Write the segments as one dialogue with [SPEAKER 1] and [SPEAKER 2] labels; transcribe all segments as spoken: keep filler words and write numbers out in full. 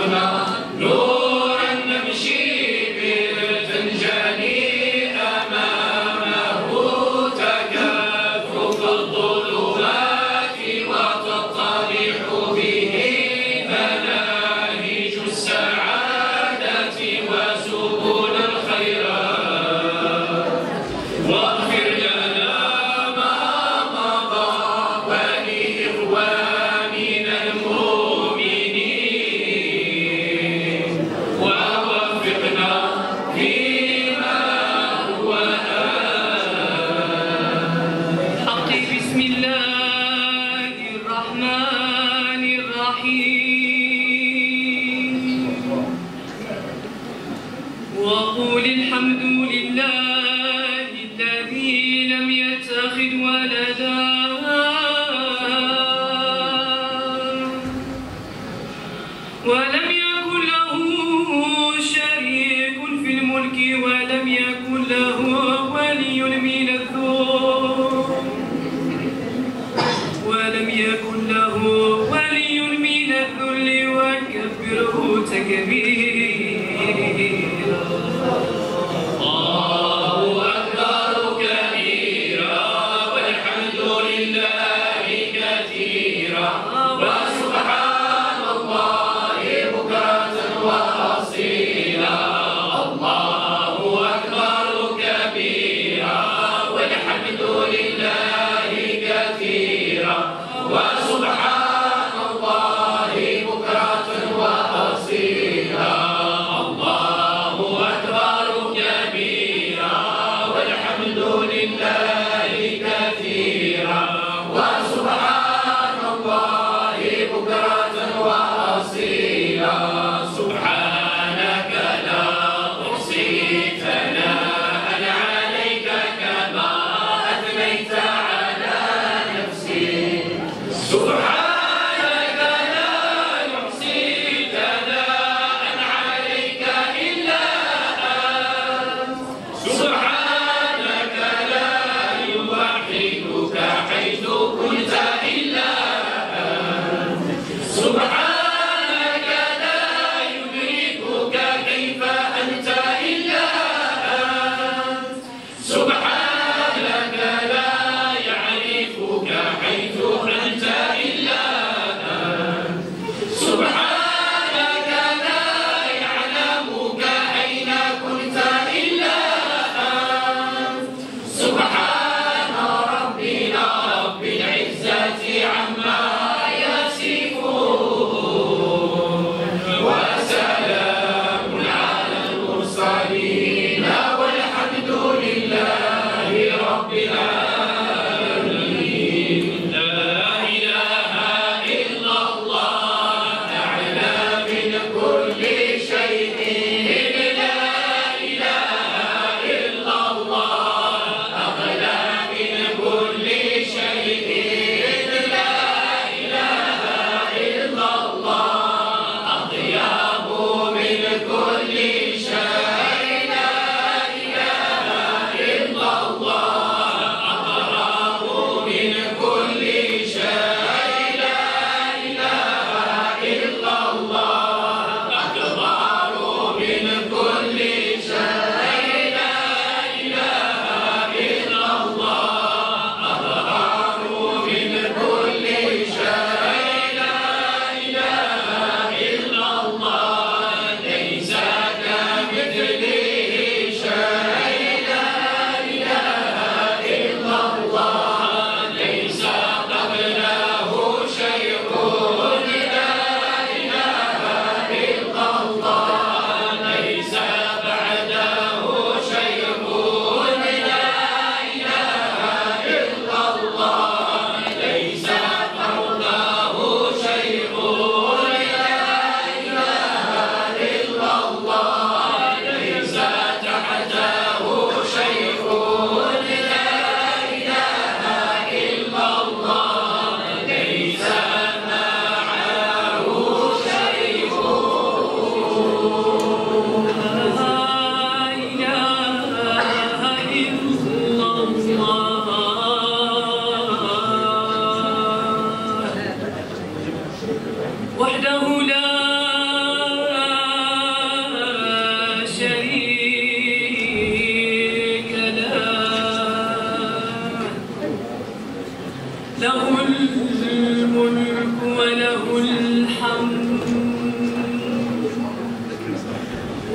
[SPEAKER 1] وحده لا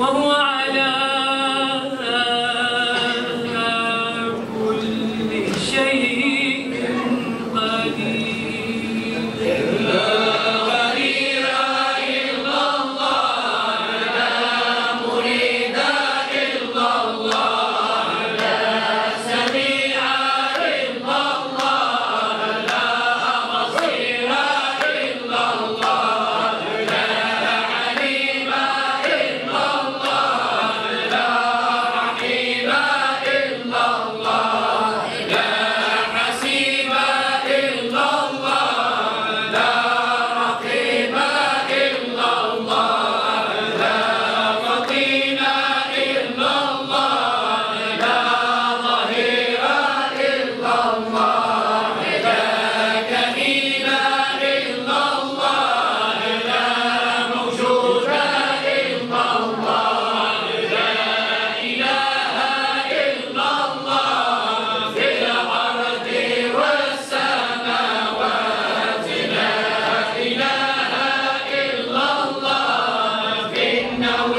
[SPEAKER 1] وهو على كل شيء قدير. لا غرير إلا الله، لا مريد إلا الله، لا سميع إلا الله، لا بصير إلا الله، لا عليم إلا الله، لا رحيم إلا الله، لا حسيب إلا الله، لا رقيب إلا الله، لا مقيم إلا الله، لا ظهير إلا الله، لا كريم إلا الله، لا موجود إلا الله، لا إله إلا الله في الأرض والسماوات، لا إله إلا الله في النوم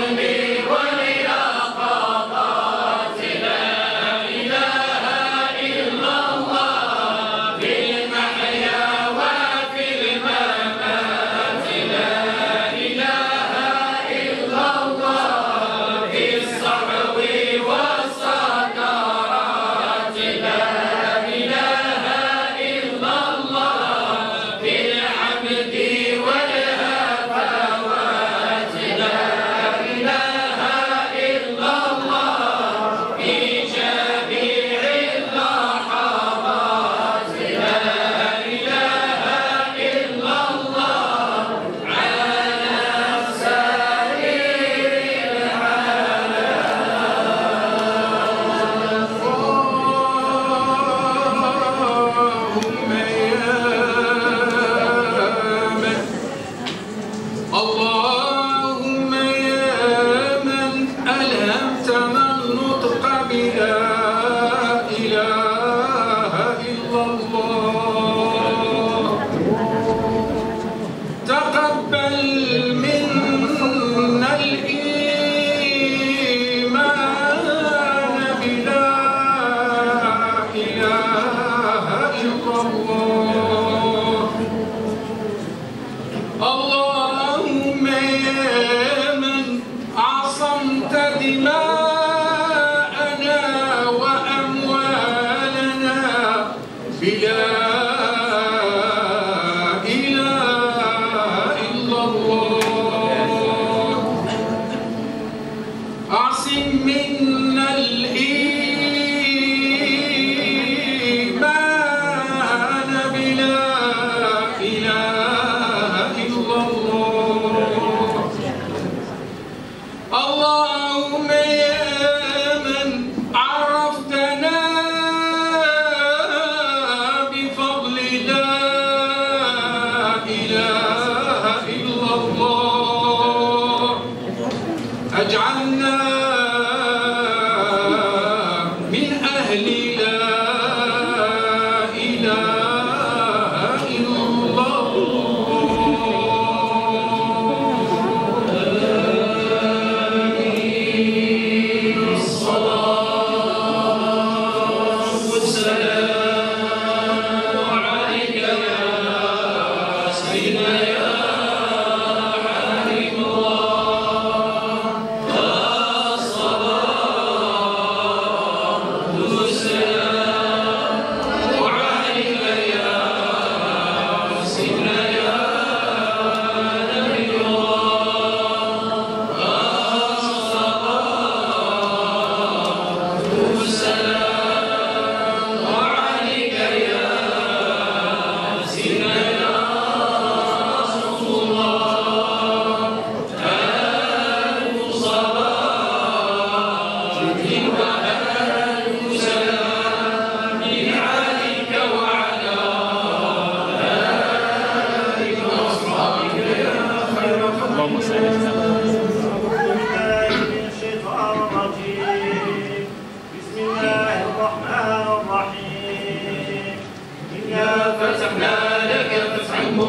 [SPEAKER 1] واليقظات، لا إله إلا الله في المحيا وفي الممات، لا إله إلا الله في الصحو والسكرات، لا إله إلا الله في الحمد والهفوات، لا إله إلا الله في جميع اللحظات، لا إله إلا الله على سائر
[SPEAKER 2] اللهم يا من ألهمتنا النطق بلا إله إلا الله، تقبل منا الإيمان بلا إله إلا الله. اللهم يا من عصمت دماءنا وأموالنا بلا إله إلا الله، أعصم منا الإيمان بلا إله إلا الله. اللهم يا من عرفتنا بفضل لا إله إلا الله، اجعلنا من أهل لا إله إلا الله.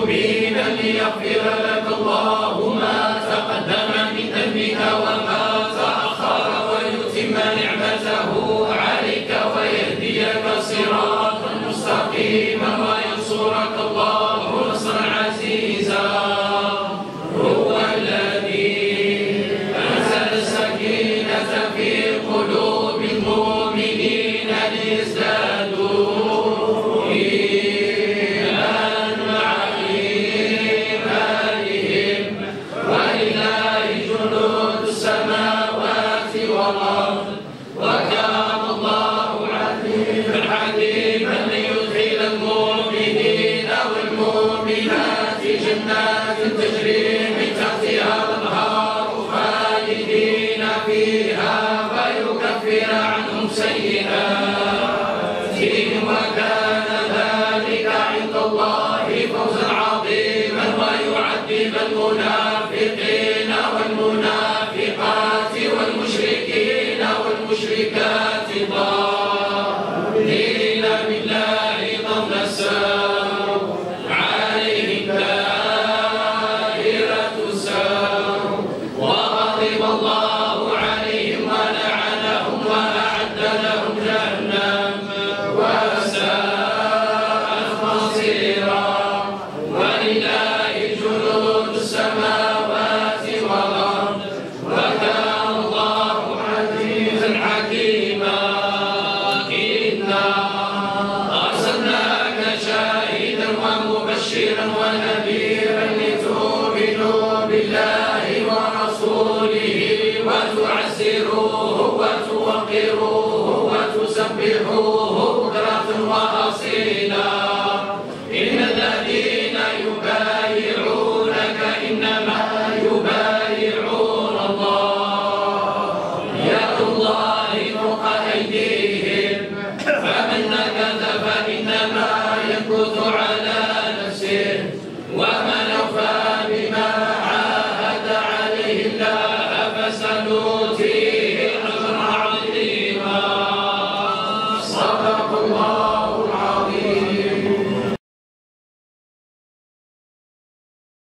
[SPEAKER 1] ليغفر لك الله ما تقدم من ذنبك وما هو الذي أنزل السكينة في قلوب المؤمنين ليزدادوا إيمانا مع إيمانهم ولله جنود السماوات والأرض وكان الله عليما حكيما ليدخل المؤمنين والمؤمنات جنات تجري من تحتها الأنهار خالدين فيها ويكفر عنهم سيئاتهم وكان ذلك عند الله فوزا عظيما ويعذب المنافقين والمنافقات والمشركين والمشركات ظالمين بالله ظن السوء عليهم دائرة السوء وغضب الله عليهم ولعنهم وأعد لهم جهنم وساءت مصيرا ولله جنود السماوات والأرض وكان الله عزيزا حكيما إنا أرسلناك شاهدا ومبشرا ونذيرا لتؤمنوا بالله ورسوله وتعزروه وتوقروه وتسبحوه بكرة وأصيلا إن الذين يبايعونك إنما يبايعون الله يد الله فوق أيديهم